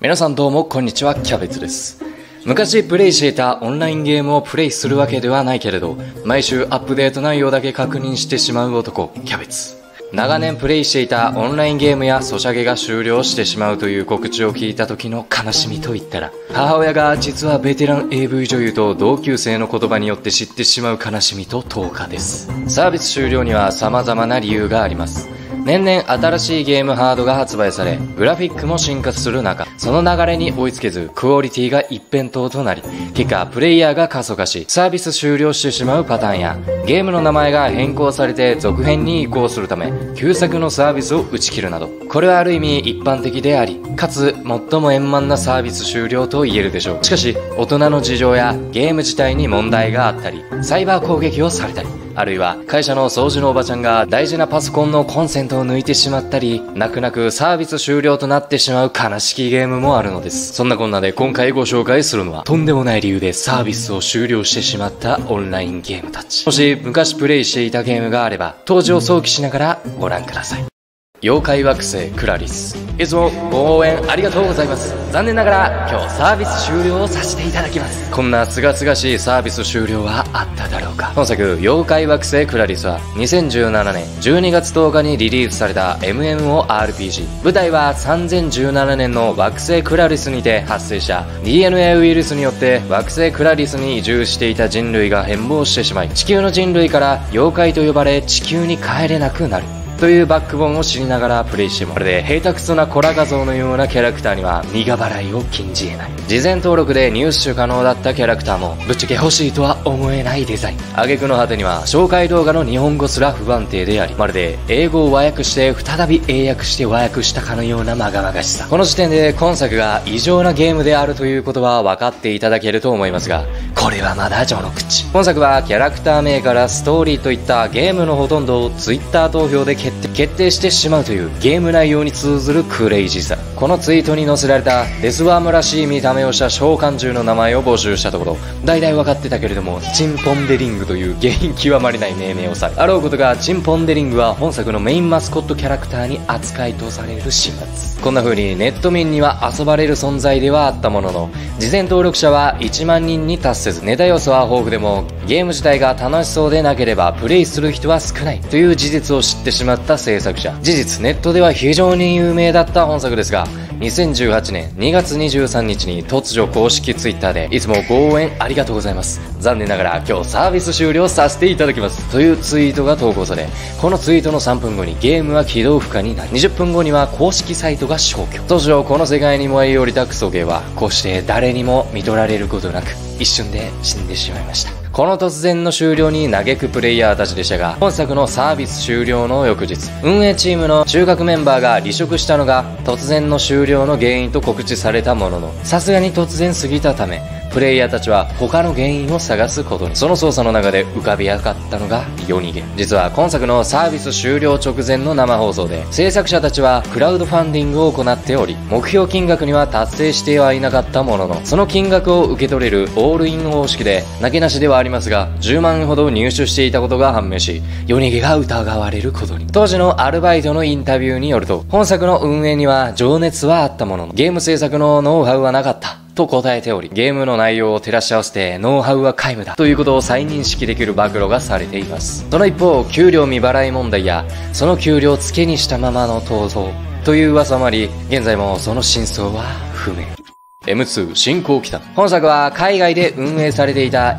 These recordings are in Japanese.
皆さんどうもこんにちは、キャベツです。昔プレイしていたオンラインゲームをプレイするわけではないけれど、毎週アップデート内容だけ確認してしまう男、キャベツ。長年プレイしていたオンラインゲームやソシャゲが終了してしまうという告知を聞いた時の悲しみといったら、母親が実はベテラン AV 女優と同級生の言葉によって知ってしまう悲しみと10日です。サービス終了には様々な理由があります。年々新しいゲームハードが発売され、グラフィックも進化する中、その流れに追いつけず、クオリティが一辺倒となり、結果プレイヤーが過疎化し、サービス終了してしまうパターンや、ゲームの名前が変更されて続編に移行するため、旧作のサービスを打ち切るなど、これはある意味一般的であり、かつ最も円満なサービス終了と言えるでしょう。しかし、大人の事情やゲーム自体に問題があったり、サイバー攻撃をされたり、あるいは会社の掃除のおばちゃんが大事なパソコンのコンセントを抜いてしまったり、泣く泣くサービス終了となってしまう悲しきゲームもあるのです。そんなこんなで今回ご紹介するのは、とんでもない理由でサービスを終了してしまったオンラインゲームたち。もし昔プレイしていたゲームがあれば、当時を想起しながらご覧ください。妖怪惑星クラリス。いつもご応援ありがとうございます。残念ながら今日サービス終了をさせていただきます。こんな清々しいサービス終了はあっただろうか。本作妖怪惑星クラリスは2017年12月10日にリリースされた MMORPG。舞台は3017年の惑星クラリスにて発生した DNA ウイルスによって惑星クラリスに移住していた人類が変貌してしまい、地球の人類から妖怪と呼ばれ地球に帰れなくなるというバックボーンを知りながらプレイしても、これで平たくそなコラ画像のようなキャラクターには苦払いを禁じ得ない。事前登録で入手可能だったキャラクターもぶっちゃけ欲しいとは思えないデザイン。挙句の果てには紹介動画の日本語すら不安定であり、まるで英語を和訳して再び英訳して和訳したかのようなまがまがしさ。この時点で今作が異常なゲームであるということは分かっていただけると思いますが、これはまだ序の口。本作はキャラクター名からストーリーといったゲームのほとんどを Twitter 投票で決定してしまうというゲーム内容に通ずるクレイジーさ。このツイートに載せられたデスワームらしい見た目をした召喚獣の名前を募集したところ、大々分かってたけれどもチンポンデリングという原因極まりない命名をされ、あろうことがチンポンデリングは本作のメインマスコットキャラクターに扱いとされる始末。こんな風にネット民には遊ばれる存在ではあったものの、事前登録者は1万人に達せず、ネタ要素は豊富でもゲーム自体が楽しそうでなければプレイする人は少ないという事実を知ってしまった制作者。事実ネットでは非常に有名だった本作ですが、2018年2月23日に突如公式ツイッターで、いつもご応援ありがとうございます。残念ながら今日サービス終了させていただきますというツイートが投稿され、このツイートの3分後にゲームは起動不可になり、20分後には公式サイトが消去。当初この世界に燃え降りたクソゲーはこうして誰にも見取られることなく一瞬で死んでしまいました。この突然の終了に嘆くプレイヤーたちでしたが、本作のサービス終了の翌日、運営チームの中核メンバーが離職したのが突然の終了の原因と告知されたものの、さすがに突然すぎたためプレイヤーたちは他の原因を探すことに。その捜査の中で浮かび上がったのが夜逃げ。実は今作のサービス終了直前の生放送で、制作者たちはクラウドファンディングを行っており、目標金額には達成してはいなかったものの、その金額を受け取れるオールイン方式で、なけなしではありますが10万円ほど入手していたことが判明し、夜逃げが疑われることに。当時のアルバイトのインタビューによると、本作の運営には情熱はあったもののゲーム制作のノウハウはなかったと答えており、ゲームの内容を照らし合わせてノウハウは皆無だということを再認識できる暴露がされています。その一方、給料未払い問題やその給料付けにしたままの逃走という噂もあり、現在もその真相は不明。M2 新興機関。本作は海外で運営されていた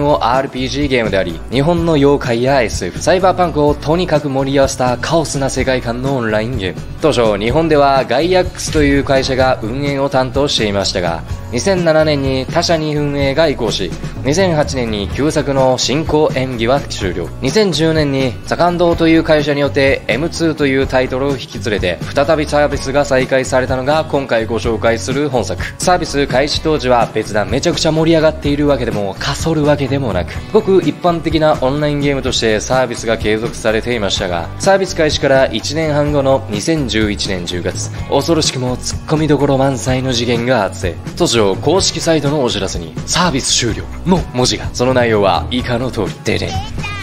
MMORPG ゲームであり、日本の妖怪や SF、サイバーパンクをとにかく盛り合わせたカオスな世界観のオンラインゲーム。当初日本ではガイアックスという会社が運営を担当していましたが、2007年に他社に運営が移行し、2008年に旧作の新興演技は終了。2010年にサカンドという会社によって M2 というタイトルを引き連れて再びサービスが再開されたのが今回ご紹介する本作。サービス開始当時は別段めちゃくちゃ盛り上がっているわけでもかそるわけでもなく、ごく一般的なオンラインゲームとしてサービスが継続されていましたが、サービス開始から1年半後の2011年10月、恐ろしくも突っ込みどころ満載の事件が発生。突如公式サイトのお知らせにサービス終了の文字が。その内容は以下の通り。ででん。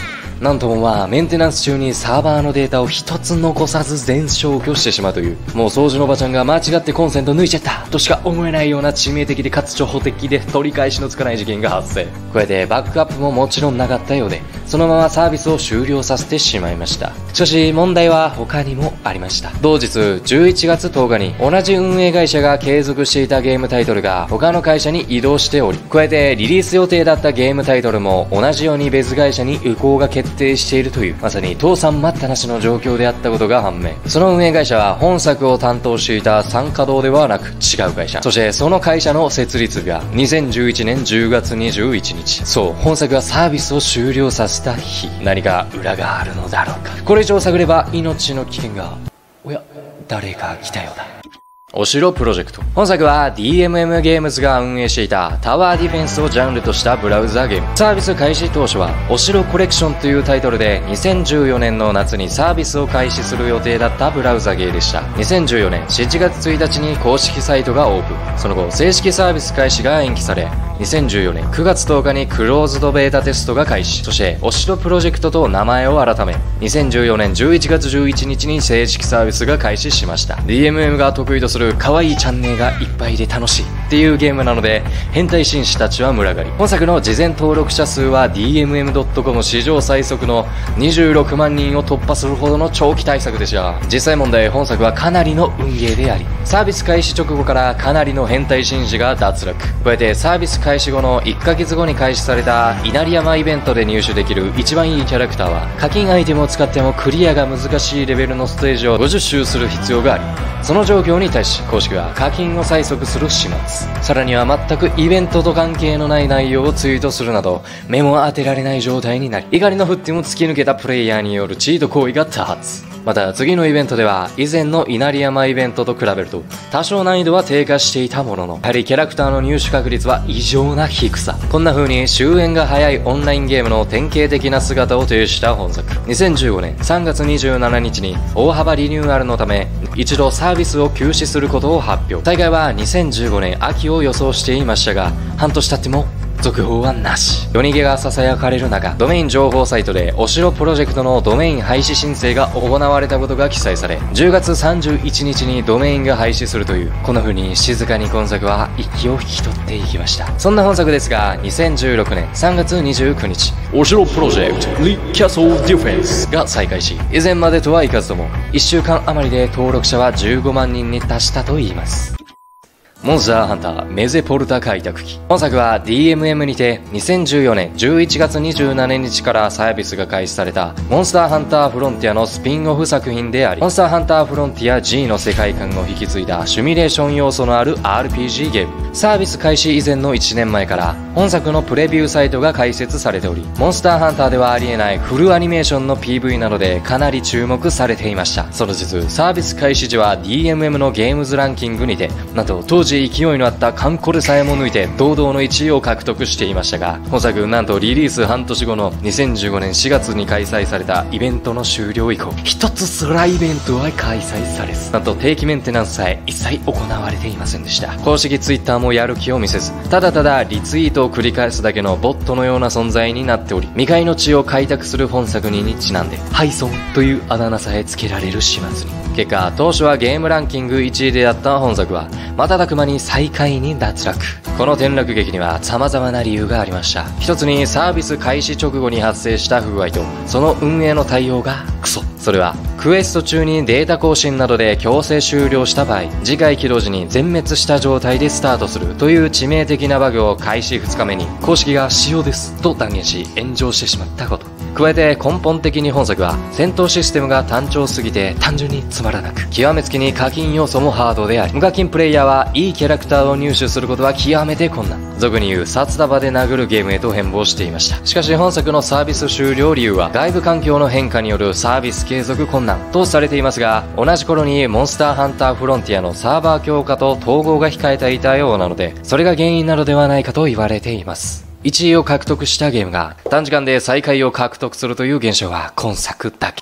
なんともメンテナンス中にサーバーのデータを一つ残さず全消去してしまうという、もう掃除のおばちゃんが間違ってコンセント抜いちゃったとしか思えないような致命的でかつ初歩的で取り返しのつかない事件が発生。これでバックアップももちろんなかったようで、そのままサービスを終了させてしまいました。しかし問題は他にもありました。同日11月10日に同じ運営会社が継続していたゲームタイトルが他の会社に移動しており、加えてリリース予定だったゲームタイトルも同じように別会社に移行が決定しているという、まさに倒産待ったなしの状況であったことが判明。その運営会社は本作を担当していた三稼働ではなく違う会社、そしてその会社の設立日が2011年10月21日、そう、本作がサービスを終了させた日。何か裏があるのだろうか。これ以上探れば命の危険が。おや、誰か来たようだ。お城プロジェクト。本作は DMM ゲームズが運営していたタワーディフェンスをジャンルとしたブラウザゲーム。サービス開始当初はお城コレクションというタイトルで2014年の夏にサービスを開始する予定だったブラウザゲーでした。2014年7月1日に公式サイトがオープン。その後正式サービス開始が延期され、2014年9月10日にクローズドベータテストが開始。そしてお城プロジェクトと名前を改め、2014年11月11日に正式サービスが開始しました。 DMM が得意とする可愛いチャンネルがいっぱいで楽しいっていうゲームなので、変態紳士たちは群がり、本作の事前登録者数は DMM.com 史上最速の26万人を突破するほどの長期対策でした。実際問題、本作はかなりの運ゲーであり、サービス開始直後からかなりの変態紳士が脱落。加えてサービス開始後の1ヶ月後に開始された稲荷山イベントで入手できる一番いいキャラクターは、課金アイテムを使ってもクリアが難しいレベルのステージを50周する必要があり、その状況に対し公式は課金を催促する始末。さらには全くイベントと関係のない内容をツイートするなど、目も当てられない状態になり、怒りの沸点を突き抜けたプレイヤーによるチート行為が多発。また次のイベントでは以前の稲荷山イベントと比べると多少難易度は低下していたものの、やはりキャラクターの入手確率は異常な低さ。こんな風に終焉が早いオンラインゲームの典型的な姿を呈した本作。2015年3月27日に大幅リニューアルのため一度サービスを休止することを発表。大会は2015年秋を予想していましたが、半年経っても続報はなし。夜逃げが囁かれる中、ドメイン情報サイトでお城プロジェクトのドメイン廃止申請が行われたことが記載され、10月31日にドメインが廃止するという、この風に静かに今作は息を引き取っていきました。そんな本作ですが、2016年3月29日、お城プロジェクトリキャソルディフェンスが再開し、以前までとはいかずとも1週間余りで登録者は15万人に達したといいます。モンスターハンターメゼポルタ開拓機。本作は DMM にて2014年11月27日からサービスが開始されたモンスターハンターフロンティアのスピンオフ作品であり、モンスターハンターフロンティア G の世界観を引き継いだシミュレーション要素のある RPG ゲーム。サービス開始以前の1年前から本作のプレビューサイトが開設されており、モンスターハンターではありえないフルアニメーションの PV などでかなり注目されていました。その実、サービス開始時は DMM のゲームズランキングにて、なんと当時勢いのあったカンコレさえも抜いて堂々の1位を獲得していましたが、本作なんとリリース半年後の2015年4月に開催されたイベントの終了以降、一つすらイベントは開催されず、なんと定期メンテナンスさえ一切行われていませんでした。公式ツイッターもやる気を見せず、ただただリツイートを繰り返すだけのボットのような存在になっており、未開の地を開拓する本作にちなんでハイソンというあだ名さえつけられる始末に。結果、当初はゲームランキング1位であった本作は瞬く間に最下位に脱落。この転落劇には様々な理由がありました。一つにサービス開始直後に発生した不具合と、その運営の対応がクソ。それはクエスト中にデータ更新などで強制終了した場合、次回起動時に全滅した状態でスタートするという致命的なバグを開始2日目に公式が使用ですと断言し炎上してしまったこと。加えて根本的に本作は戦闘システムが単調すぎて単純につまらなく、極めつきに課金要素もハードであり、無課金プレイヤーはいいキャラクターを入手することは極めて困難。俗に言う札束で殴るゲームへと変貌していました。しかし本作のサービス終了理由は外部環境の変化によるサービス継続困難とされていますが、同じ頃にモンスターハンターフロンティアのサーバー強化と統合が控えていたようなので、それが原因なのではないかと言われています。1位を獲得したゲームが短時間で最下位を獲得するという現象は今作だけ。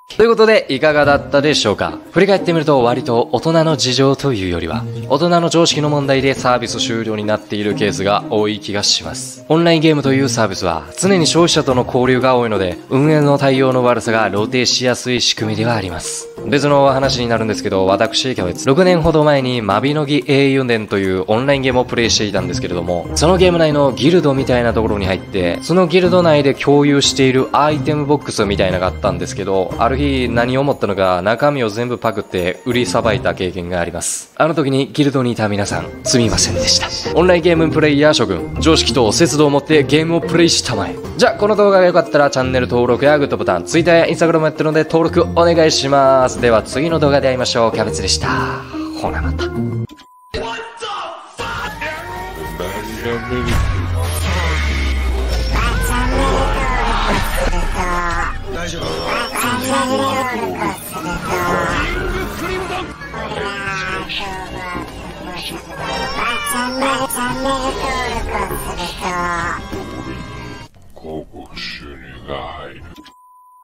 ということで、いかがだったでしょうか？振り返ってみると割と大人の事情というよりは、大人の常識の問題でサービス終了になっているケースが多い気がします。オンラインゲームというサービスは常に消費者との交流が多いので、運営の対応の悪さが露呈しやすい仕組みではあります。別の話になるんですけど、私、キャベツ、6年ほど前にマビノギ英雄伝というオンラインゲームをプレイしていたんですけれども、そのゲーム内のギルドみたいなところに入って、そのギルド内で共有しているアイテムボックスみたいなのがあったんですけど、ある日何を思ったのか中身を全部パクって売りさばいた経験があります。あの時にギルドにいた皆さん、すみませんでした。オンラインゲームプレイヤー諸君、常識と節度を持ってゲームをプレイしたまえ。じゃあ、この動画が良かったらチャンネル登録やグッドボタン、Twitter や Instagram もやってるので登録お願いします。では次の動画で会いましょう。キャベツでした。ほなまた。 大丈夫？ここ主が